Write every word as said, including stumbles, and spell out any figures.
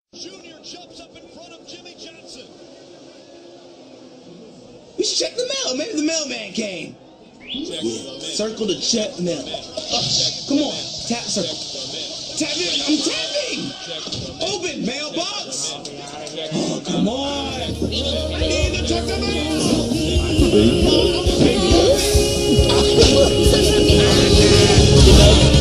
Junior jumps up in front of Jimmy Johnson. We should check the mail. Maybe the mailman came. Check Yeah. Circle the check mail. Uh, come on. Tap circle. Tap in. I'm tapping. Open mailbox. Oh, come on. I need to check the mail.